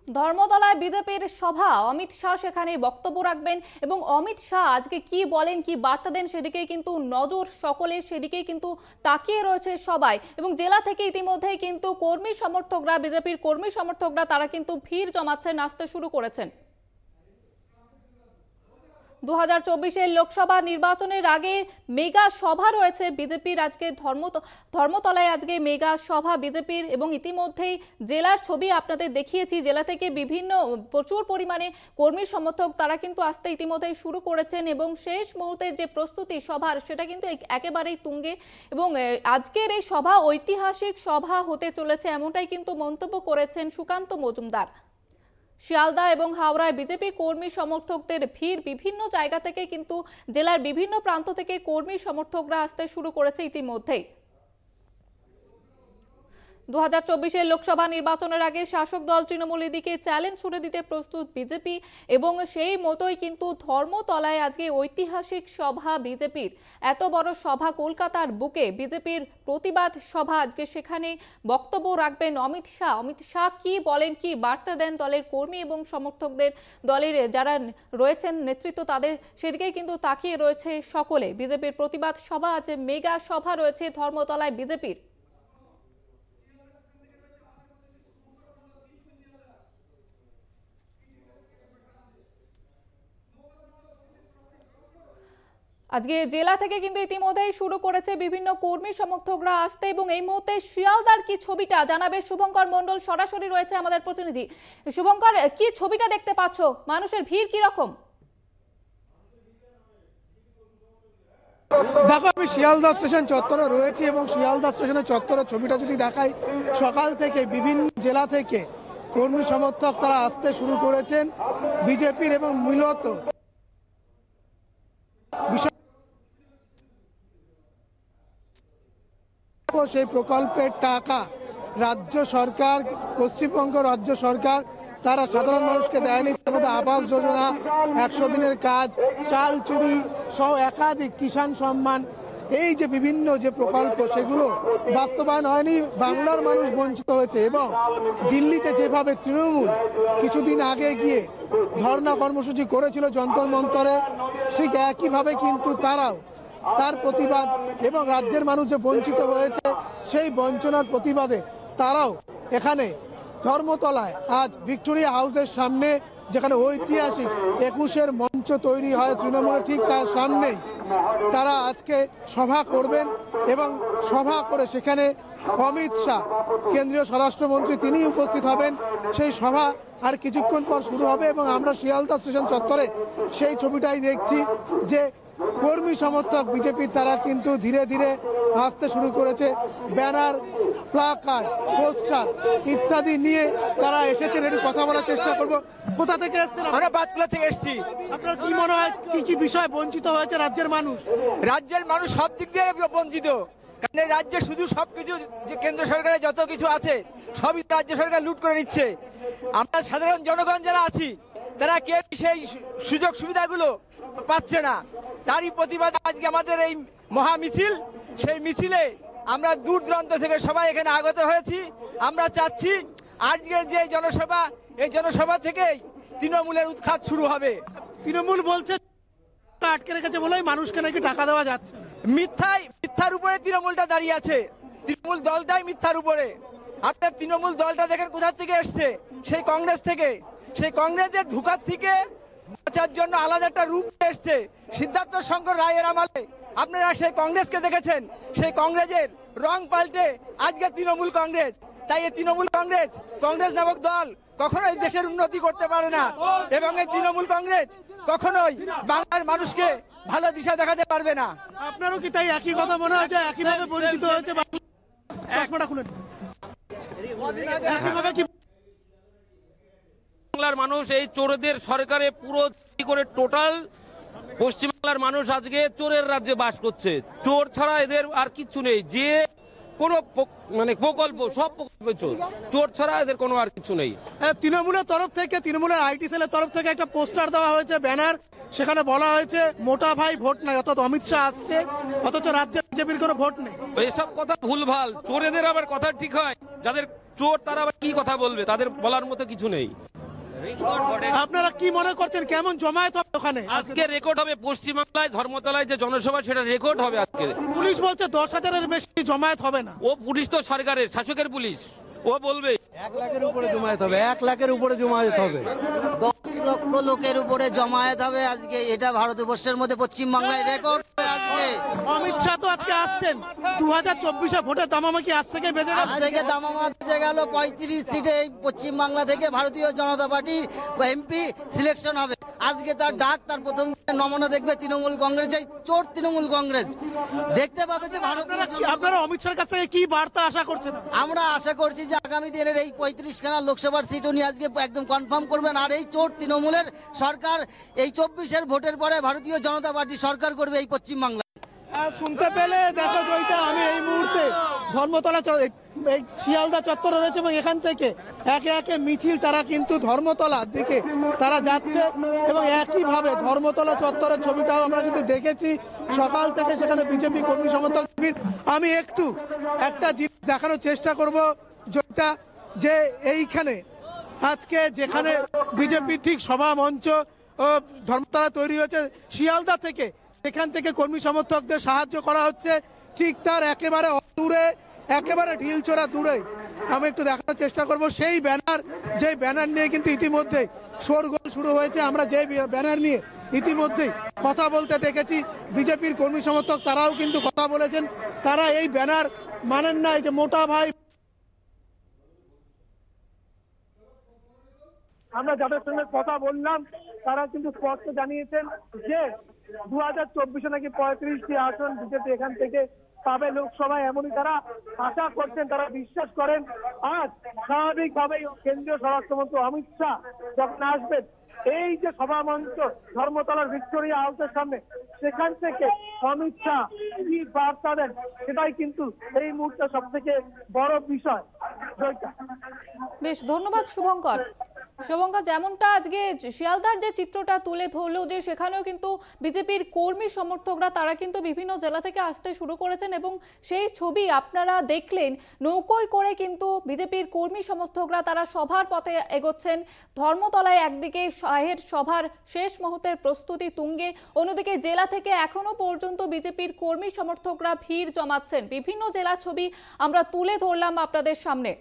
ধর্মতলায় বিজেপির সভা, অমিত শাহ সেখানে বক্তব্য রাখবেন এবং অমিত শাহ আজকে কি বলেন, কি বার্তা দেন সেদিকে কিন্তু নজর সকলের, সেদিকে কিন্তু তাকিয়ে রয়েছে সবাই। এবং জেলা থেকে ইতিমধ্যেই কিন্তু কর্মী সমর্থকরা, বিজেপির কর্মী সমর্থকরা তারা কিন্তু ভিড় জমাচ্ছেন, আসতে শুরু করেছেন। 2024-এর লোকসভা নির্বাচনের আগে মেগা সভা রয়েছে বিজেপির। আজকে ধর্মতলায় আজকে মেগা সভা বিজেপির, এবং ইতিমধ্যেই জেলার ছবি আপনাদের দেখিয়েছি। জেলা থেকে বিভিন্ন প্রচুর পরিমাণে কর্মী সমর্থক তারা কিন্তু আসতে ইতিমধ্যেই শুরু করেছেন এবং শেষ মুহূর্তের যে প্রস্তুতি সভার সেটা কিন্তু একেবারেই তুঙ্গে। এবং আজকের এই সভা ঐতিহাসিক সভা হতে চলেছে, এমনটাই কিন্তু মন্তব্য করেছেন সুকান্ত মজুমদার। শিয়ালদা এবং হাওড়ায় বিজেপি কর্মী সমর্থকদের ভিড়, বিভিন্ন জায়গা থেকে কিন্তু জেলার বিভিন্ন প্রান্ত থেকে কর্মী সমর্থকরা আসতে শুরু করেছে ইতিমধ্যেই। 2024-এর লোকসভা নির্বাচনের আগে শাসক দল তৃণমূল দিকে চ্যালেঞ্জ ছুড়ে দিতে প্রস্তুত বিজেপি, এবং সেই মতোই কিন্তু ধর্মতলায় আজকে ঐতিহাসিক সভা বিজেপির। এত বড় সভা কলকাতার বুকে, বিজেপির প্রতিবাদ সভা। আজকে সেখানে বক্তব্য রাখবেন অমিত শাহ। অমিত শাহ কি বলেন, কি বার্তা দেন দলের কর্মী এবং সমর্থকদের, দলের যারা রয়েছেন নেতৃত্ব তাদের, সেদিকেই কিন্তু তাকিয়ে রয়েছে সকলে। বিজেপির প্রতিবাদ সভা আছে, মেগা সভা রয়েছে ধর্মতলায় বিজেপির। আজকে জেলা থেকে কিন্তু ইতিমধ্যেই শুরু করেছে বিভিন্ন কর্মী সমর্থকরা আসতে, এবং এই মুহূর্তে শিয়ালদার কি ছবিটা জানাবে শুভঙ্কর মণ্ডল, সরাসরি রয়েছে আমাদের প্রতিনিধি। শুভঙ্কর, কি ছবিটা দেখতে পাচ্ছ, মানুষের ভিড় কি রকম? দেখো, আমি শিয়ালদা স্টেশন চত্বরে রয়েছি এবং শিয়ালদা স্টেশনের চত্বরের ছবিটা যদি দেখাই, সকাল থেকে বিভিন্ন জেলা থেকে কর্মী সমর্থক তারা আসতে শুরু করেছেন বিজেপির, এবং মূলত সেই প্রকল্পের টাকা রাজ্য সরকার, পশ্চিমবঙ্গ রাজ্য সরকার তারা সাধারণ মানুষকে দেয়নি। তার মধ্যে আবাস যোজনা, 100 দিনের কাজ, চাল চুরি সহ একাধিক কিষাণ সম্মান, এই যে বিভিন্ন যে প্রকল্প সেগুলো বাস্তবায়ন হয়নি। বাংলার মানুষ বঞ্চিত হয়েছে। এবং দিল্লিতে যেভাবে তৃণমূল কিছুদিন আগে গিয়ে ধর্ণা কর্মসূচি করেছিল যন্তর মন্তরে, ঠিক একইভাবে কিন্তু তারাও তার প্রতিবাদ, এবং রাজ্যের মানুষ যে বঞ্চিত হয়েছে সেই বঞ্চনার প্রতিবাদে তারাও এখানে ধর্মতলায় আজ ভিক্টোরিয়া হাউসের সামনে, যেখানে ঐতিহাসিক 21-এর মঞ্চ তৈরি হয় তৃণমূলের ঠিক তার সামনেই তারা আজকে সভা করবেন। এবং সভা করে সেখানে অমিত শাহ, কেন্দ্রীয় স্বরাষ্ট্রমন্ত্রী, তিনি উপস্থিত হবেন। সেই সভা আর কিছুক্ষণ পর শুরু হবে, এবং আমরা শিয়ালদা স্টেশন চত্বরে সেই ছবিটাই দেখছি যে কর্মী সমর্থক বিজেপির তারা কিন্তু ধীরে ধীরে আসতে শুরু করেছে। ব্যানার, প্লাকার্ড, পোস্টার ইত্যাদি নিয়ে তারা এসেছেন। একটু কথা বলার চেষ্টা করবো। কোথা থেকে এসেছেন? আমরা বাতকুলা থেকে এসেছি। আপনার কি মনে হয় কি কি বিষয় বঞ্চিত হয়েছে রাজ্যের মানুষ? রাজ্যের মানুষ সব দিক দিয়ে বঞ্চিত, কারণ রাজ্যে শুধু সবকিছু যে কেন্দ্র সরকারের যত কিছু আছে সবই রাজ্য সরকার লুট করে নিচ্ছে। আমরা সাধারণ জনগণ যারা আছি তারা কেউ সেই সুযোগ সুবিধাগুলো পাচ্ছে না। তারই প্রতিবাদে আজকে আমাদের এই মহা মিছিল। সেই মিছিলে আমরা দূর দূরান্ত থেকে সবাই এখানে আগত হয়েছি। আমরা চাচ্ছি আজকের যে জনসভা, এই জনসভা থেকেই তৃণমূলের উৎখাত শুরু হবে। তৃণমূল বলছে আটকে রেখেছে বলেই মানুষকে নাকি টাকা দেওয়া যাচ্ছে। মিথ্যার উপরে তৃণমূলটা দাঁড়িয়ে আছে। তৃণমূল দলটাই মিথ্যার উপরে। আপনার তৃণমূল দলটা দেখেন কোথা থেকে এসছে, সেই কংগ্রেস থেকে। সেই কংগ্রেসের ধোঁকার থেকে বাঁচার জন্য আলাদা একটা রূপ এসছে সিদ্ধার্থ শঙ্কর রায়ের আমলে। আপনারা সেই কংগ্রেসকে দেখেছেন, সেই কংগ্রেসের রং পাল্টে আজকে তৃণমূল কংগ্রেস। তাই এই তৃণমূল কংগ্রেস নামক দল কখনোই দেশের উন্নতি করতে পারে না, এবং এই তৃণমূল কংগ্রেস কখনোই বাংলার মানুষকে ভালো দিশা দেখাতে পারবে না। আপনারও কি তাই একই কথা মনে হয় যে একইভাবে বঞ্চিত হয়েছে বাংলার মানুষ? এই চোরদের সরকারে পুরো করে টোটাল পশ্চিমবাংলার মানুষ আজকে চোরের রাজ্যে বাস করছে। চোর ছাড়া এদের আর কিচ্ছু নেই। যে কোনো প্রকল্প, সব প্রকল্প চোর ছাড়া এদের কোনো আর কিছু নেই। তৃণমূলের তরফ থেকে, তৃণমূলের আইটি সেলের তরফ থেকে একটা পোস্টার দেওয়া হয়েছে, ব্যানার, সেখানে বলা হয়েছে মোটা ভাই ভোট নাই, অর্থাৎ অমিত শাহ আসছে, অথচ রাজ্যে বিজেপির কোনো ভোট নেই। এসব কথা ভুলভাল। চোরেদের আবার কথা ঠিক হয়, যাদের চোর তারা আবার কি কথা বলবে, তাদের বলার মতো কিছু নেই। আপনারা কি মনে করছেন কেমন জমায়েত হবে ওখানে? আজকে রেকর্ড হবে পশ্চিমবাংলায় ধর্মতলায় যে জনসভা, সেটা রেকর্ড হবে আজকে। পুলিশ বলছে 10,000-এর বেশি জমায়েত হবে না। ও পুলিশ তো সরকারের, শাসকের পুলিশ, ও বলবে। 1 লাখের উপরে জমায়েত হবে, 1 লাখের উপরে জমায়েত হবে, 10 লক্ষ লোকের উপরে জমায়েত হবে আজকে। এটা ভারতবর্ষের মধ্যে পশ্চিমবাংলায় রেকর্ড হবে আজকে। অমিত শাহ তো আজকে আসছেন, 2024-এ ভোটের দামামা কি আজ থেকে বেজে আজ থেকে দামামা বেজে গেল। 35 সিটে এই পশ্চিমবাংলা থেকে ভারতীয় জনতা পার্টির এমপি সিলেকশন হবে আজকে। তার ডাক, তার প্রথম নমুনা দেখবে তৃণমূল কংগ্রেস, এই চোর তৃণমূল কংগ্রেস দেখতে পাবে যে আপনারা অমিত শাহের কাছ থেকে কি বার্তা আশা করছেন? আমরা আশা করছি যে আগামী দিনের এই 35খানা লোকসভার সিট উনি আজকে একদম কনফার্ম করবেন। আর এই চোর তৃণমূলের সরকার এই 24-এর ভোটের পরে ভারতীয় জনতা পার্টি সরকার করবে এই পশ্চিমবাংলা। শুনতে পেলে দেখো জয়িতা, আমি এই মুহূর্তে ধর্মতলা এই শিয়ালদা চত্বরে রয়েছে এবং এখান থেকে একে একে মিছিল তারা কিন্তু ধর্মতলার দিকে তারা যাচ্ছে এবং একইভাবে ধর্মতলা চত্বরের ছবিটাও আমরা কিন্তু দেখেছি সকাল থেকে, সেখানে বিজেপি কর্মী সমর্থক। আমি একটা জিনিস দেখানোর চেষ্টা করব জয়িতা, যে এইখানে আজকে যেখানে বিজেপি ঠিক সভা মঞ্চ ধর্মতলা তৈরি হয়েছে শিয়ালদা থেকে, এখান থেকে কর্মী সমর্থকদের সাহায্য করা হচ্ছে, ঠিক তার একেবারে দূরে, একেবারে ঢিলছোড়া দূরে আমি একটু দেখানোর চেষ্টা করব সেই ব্যানার, যে ব্যানার নিয়ে কিন্তু ইতিমধ্যে শোরগোল শুরু হয়েছে। আমরা যে ব্যানার নিয়ে ইতিমধ্যেই কথা বলতে দেখেছি বিজেপির কর্মী সমর্থক, তারাও কিন্তু কথা বলেছেন, তারা এই ব্যানার মানেন না। এই যে মোটা ভাই, আমরা যাদের সঙ্গে কথা বললাম তারা কিন্তু স্পষ্ট জানিয়েছেন যে 2024-এ নাকি 35টি আসন বিজেপি এখান থেকে পাবে লোকসভায়, এমনই তারা আশা করছেন, তারা বিশ্বাস করেন। আজ স্বাভাবিকভাবেই কেন্দ্রীয় স্বরাষ্ট্রমন্ত্রী অমিত শাহ যখন আসবেন এই যে সভা মঞ্চ ধর্মতলার ভিক্টোরিয়া হাউসের সামনে, সেখান থেকে অমিত শাহ কি বার্তা দেন সেটাই কিন্তু এই মুহূর্তে সব থেকে বড় বিষয়। বেশ, ধন্যবাদ শুভঙ্কর। যেমনটা আজকে শিয়ালদার যে চিত্রটা তুলে ধরলো, যে সেখানেও কিন্তু বিজেপির কর্মী সমর্থকরা তারা কিন্তু বিভিন্ন জেলা থেকে আসতে শুরু করেছেন এবং সেই ছবি আপনারা দেখলেন। নৌকোয় করে কিন্তু বিজেপির কর্মী সমর্থকরা তারা সভার পথে এগোচ্ছেন। ধর্মতলায় একদিকে শাহের সভার শেষ মুহূর্তের প্রস্তুতি তুঙ্গে, অন্যদিকে জেলা থেকে এখনো পর্যন্ত বিজেপির কর্মী সমর্থকরা ভিড় জমাচ্ছেন। বিভিন্ন জেলার ছবি আমরা তুলে ধরলাম আপনাদের সামনে।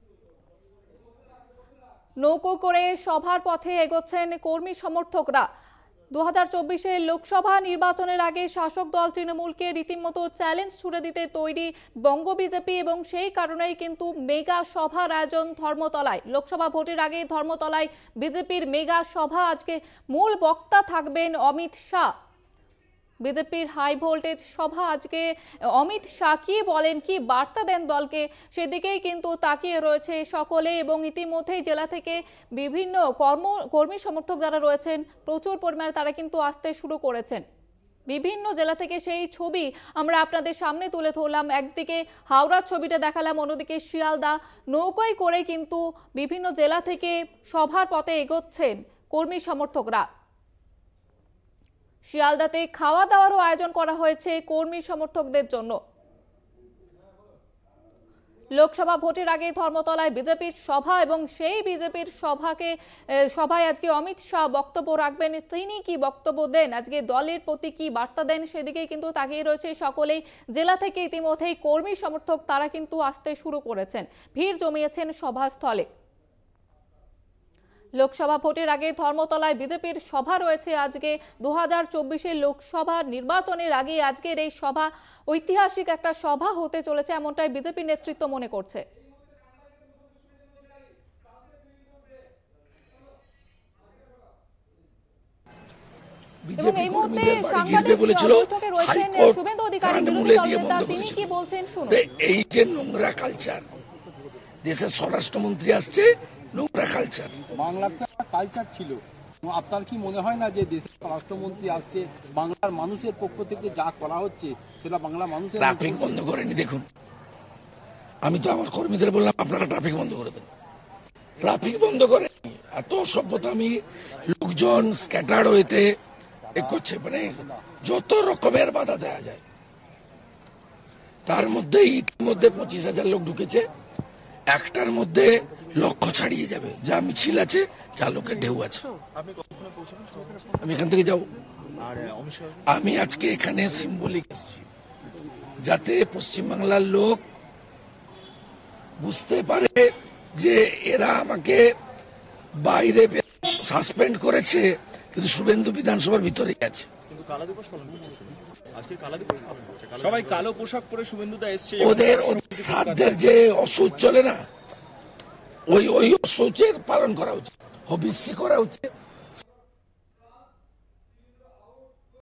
নৌকো করে সভার পথে এগোচ্ছেন কর্মী সমর্থকরা। 2024-এর লোকসভা নির্বাচনের আগে শাসক দল তৃণমূলকে রীতিমতো চ্যালেঞ্জ ছুড়ে দিতে তৈরি বঙ্গ বিজেপি এবং সেই কারণেই কিন্তু মেগা সভার আয়োজন ধর্মতলায়। লোকসভা ভোটের আগে ধর্মতলায় বিজেপির মেগা সভা। আজকে মূল বক্তা থাকবেন অমিত শাহ। বিজেপির হাই ভোল্টেজ সভা আজকে। অমিত শাহ কি বলেন, কি বার্তা দেন দলকে, সেদিকেই কিন্তু তাকিয়ে রয়েছে সকলে এবং ইতিমধ্যেই জেলা থেকে বিভিন্ন কর্মী সমর্থক যারা রয়েছেন প্রচুর পরিমাণে তারা কিন্তু আসতে শুরু করেছেন। বিভিন্ন জেলা থেকে সেই ছবি আমরা আপনাদের সামনে তুলে ধরলাম। একদিকে হাওড়ার ছবিটা দেখালাম, অন্যদিকে শিয়ালদা। নৌকোয় করে কিন্তু বিভিন্ন জেলা থেকে সভার পথে এগোচ্ছেন কর্মী সমর্থকরা। শিয়ালদাতে খাওয়া দাওয়ারও আয়োজন করা হয়েছে কর্মী সমর্থকদের জন্য। লোকসভা ভোটের আগে ধর্মতলায় বিজেপির সভা এবং সেই বিজেপির সভায় আজকে অমিত শাহ বক্তব্য রাখবেন। তিনি কি বক্তব্য দেন, আজকে দলের প্রতি কি বার্তা দেন, সেদিকে কিন্তু তাকিয়ে রয়েছে সকলেই। জেলা থেকে ইতিমধ্যেই কর্মী সমর্থক তারা কিন্তু আসতে শুরু করেছেন, ভিড় জমিয়েছেন সভাস্থলে। লোকসভা ভোটের আগে ধর্মতলায় বিজেপির সভা রয়েছে আজকে। 2024-এর লোকসভা নির্বাচনের আগে আজকের এই সভা ঐতিহাসিক একটা সভা হতে চলেছে, এমনটাই বিজেপি নেতৃত্ব মনে করছে। এবং এই মুহূর্তে সাংবাদিক বৈঠকে রয়েছেন শুভেন্দু অধিকারী, বিরোধী দলনেতা। তিনি কি বলছেন শুনুন। এই যে নোংরা কালচার, দেশের স্বরাষ্ট্রমন্ত্রী আসছে, নোংরা কালচার। বাংলার তো একটা কালচার ছিল। আপনার কি মনে হয় না যে দেশের রাষ্ট্রমন্ত্রী আসছে, বাংলার মানুষের পক্ষ থেকে যা করা হচ্ছে সেটা বাংলা মানুষের? ট্রাফিক বন্ধ করেনি, দেখুন। আমি তো আমার কর্মীদের বললাম আপনারা ট্রাফিক বন্ধ করে দেন, ট্রাফিক বন্ধ করে। এত সভ্যতা, আমি লোকজন স্ক্যাটার হইতে করছে, মানে যত রকমের বাধা দেওয়া যায়। তার মধ্যে ইতিমধ্যে 25,000 লোক ঢুকেছে, একটার মধ্যে লক্ষ্য ছাড়িয়ে যাবে। যা মিছিল আছে, যা লোকের ঢেউ আছে। আমি এখান থেকে যাবো। আমি আজকে এখানে সিম্বলিক এসেছি, যাতে পশ্চিমবাংলার লোক বুঝতে পারে যে এরা আমাকে বাইরে সাসপেন্ড করেছে, কিন্তু শুভেন্দু বিধানসভার ভিতরেই আছে। সবাই কালো পোশাক পরে শুভেন্দুদা এসছে। ওদের শ্রাদ্ধের যে অসৌচ চলে না, ওই অসৌচের পালন করা উচিত, হবিষ্যি করা উচিত।